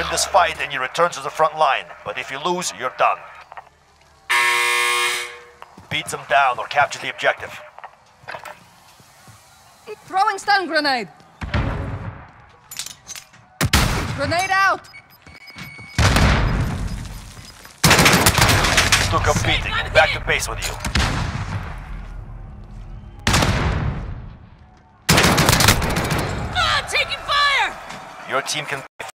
win this fight and you return to the front line, but if you lose, you're done. Beat them down or capture the objective. Throwing stun grenade. Grenade out. Took a beating. Back to base with you. Taking fire! Your team can